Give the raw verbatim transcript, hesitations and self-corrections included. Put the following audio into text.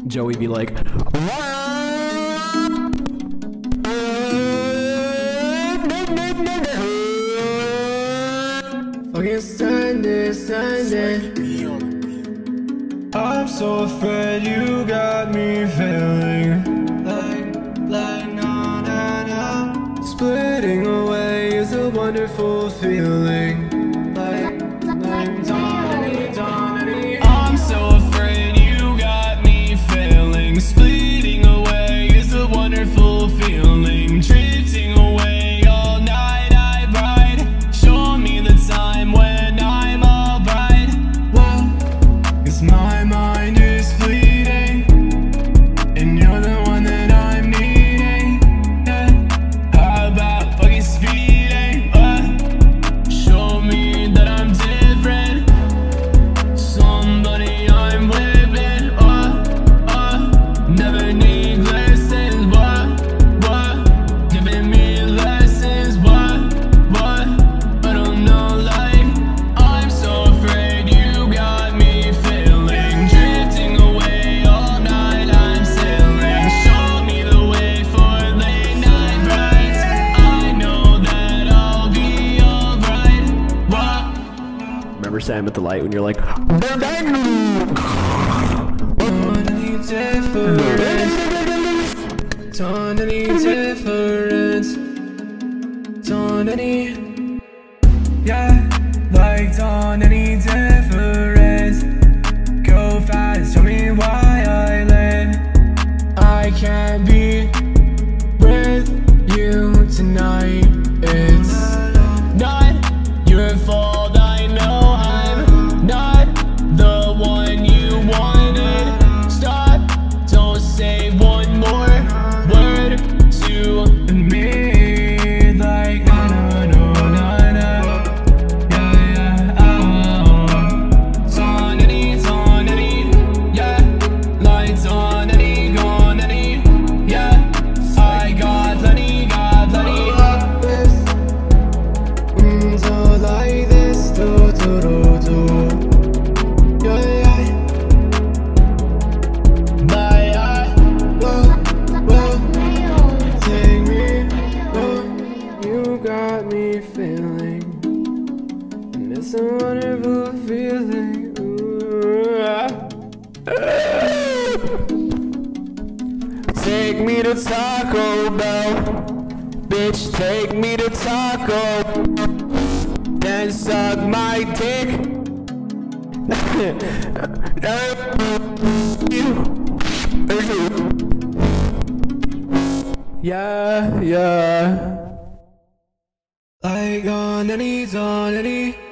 Joey be like, fucking Sunday, Sunday. I'm so afraid you got me feeling Like, like, na, na, na. splitting away is a wonderful feeling. Like, like, Donny, Donny. I'm so afraid you got me feeling splitting away is a wonderful feeling. Drifting away all night I ride. Show me the time when I'm alright. Well, 'cause my mind is fleeting and you're the one that I'm needing. Yeah. How about fucking speeding? Uh, show me that I'm different. Somebody I'm living. Uh, uh, never need lessons. What? What? Giving me lessons. What? What? I don't know, like, I'm so afraid you got me feeling. Drifting away all night I'm sailing. Show me the way for late night rides. I know that I'll be alright. What? remember Sam at the light when you're like, Totally different. Totally different. Totally. Yeah, like on any difference. Go fast, show me why I live. I can't be with you tonight. It's Not your fault, I know I'm not the one you wanted. Stop, don't say one more word to me. Like, no, no, no, no. Yeah, yeah, oh. Tonity, tonity, yeah. Like tonity, gonity, yeah. I got plenty, got plenty. this. Mm, so like this. Do, do, do, do. Yeah, yeah. But I Whoa, whoa. Take me. Whoa. You got me feeling. And it's a wonderful feeling. Ooh, ah. take me to Taco Bell, bitch, take me to Taco, then suck my dick. Yeah, yeah. Like on any, on any.